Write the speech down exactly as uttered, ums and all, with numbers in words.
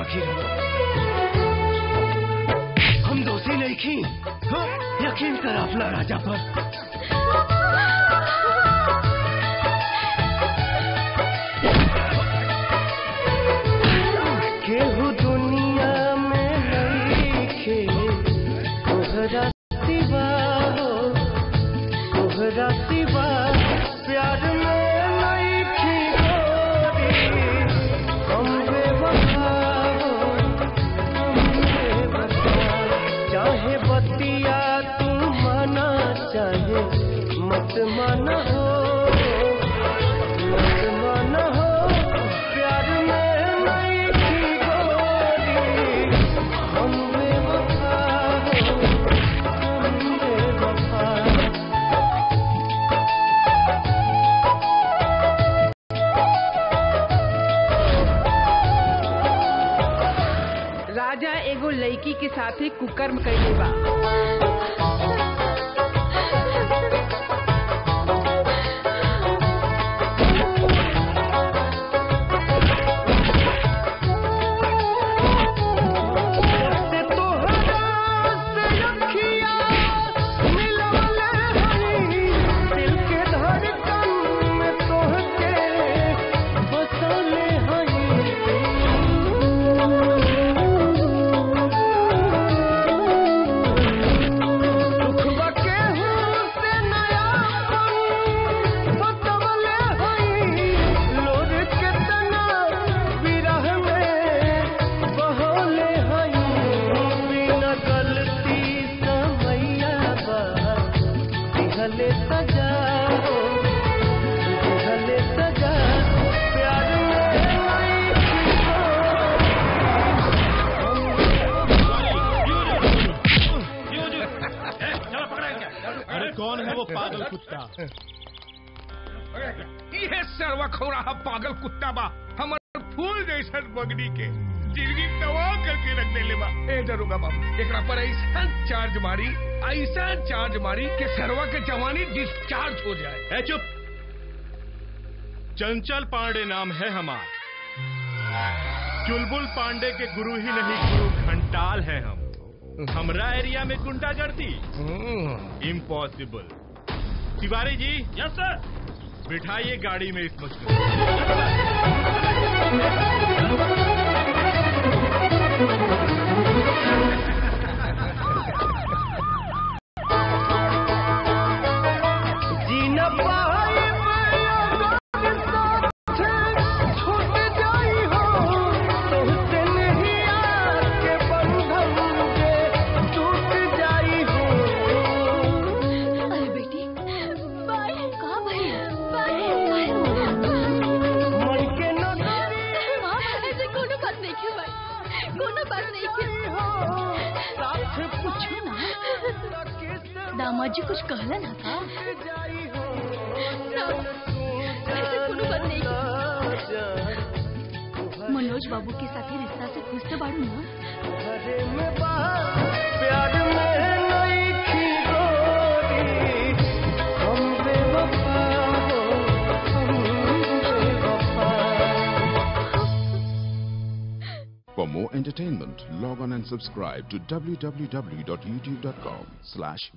बाकी रहो। हम दोषी नहीं थी, हाँ? यकीन कर अपना राजा पर। केहू दुनिया में नहीं खे, तोहरा सिवा हो, तोहरा सिवा प्यार में नहीं खी गोरी। हम बेवफा हो, हम बेवफा, चाहे बतिया तू माना, चाहे मत माना हो, मत माना हो, प्यार में नहीं खी गोरी। हम बेवफा हो, हम बेवफा। राजा एगो लड़की के साथे कुकर्म कइले बा। कौन है वो पागल कुत्ता? ये सरवा खौराहा पागल कुत्ता बा, हमार फूल जैसा बगड़ी के जिंदगी तबाह करके रख देले बा। ए दरोगा बाबू, एकरा पर ऐसा चार्ज मारी, ऐसा चार्ज मारी कि सरवा के जवानी डिस्चार्ज हो जाए। ए चुप! चंचल पांडे नाम है हमार। चुलबुल पांडे के गुरु ही नहीं, गुरु घंटाल है हम। हमरा एरिया में गुंडागर्दी इम्पॉसिबल। तिवारी जी। यस सर। बिठाइए गाड़ी में इस मजदूर। जीना पाए छूट जाई हो, तोहसे नहीं आके बंधन जे टूट जाई हो। अरे बेटी, बाय कहाँ भाई? बाय बाय मन के न माँ, ऐसे कोनो बात नहीं क्यों भाई? कोनो बात नहीं क्यों? साथ पूछो ना, दामाद जी कुछ कहला ना था? ऐसे कोनो बात नहीं क्यों? मनोज बाबू के साथ ही रिश्ता से खुश तो बाड़ू ना? प्यार में नहीं खी गोरी, हम बेवफा हो, हम बेवफा। For more entertainment, log on and subscribe to w w w dot youtube dot com slash